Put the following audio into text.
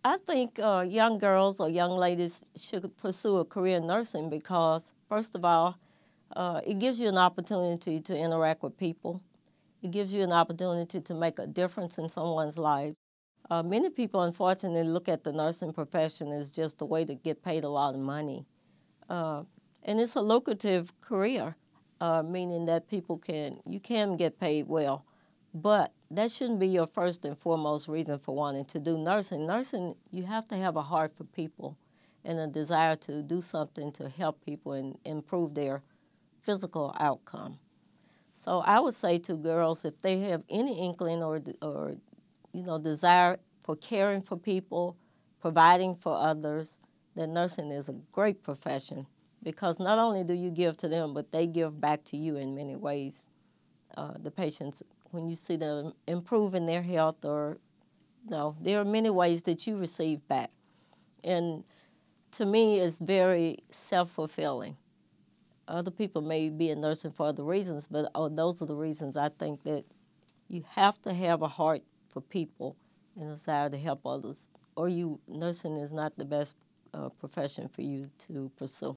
I think young girls or young ladies should pursue a career in nursing because, first of all, it gives you an opportunity to interact with people. It gives you an opportunity to make a difference in someone's life. Many people, unfortunately, look at the nursing profession as just a way to get paid a lot of money. And it's a lucrative career, meaning that you can get paid well. But that shouldn't be your first and foremost reason for wanting to do nursing. Nursing, you have to have a heart for people and a desire to do something to help people and improve their physical outcome. So I would say to girls, if they have any inkling or desire for caring for people, providing for others, then nursing is a great profession because not only do you give to them, but they give back to you in many ways. The patients, when you see them improving their health, or there are many ways that you receive back. And to me, it's very self-fulfilling. Other people may be in nursing for other reasons, but those are the reasons I think that you have to have a heart for people and a desire to help others, or nursing is not the best profession for you to pursue.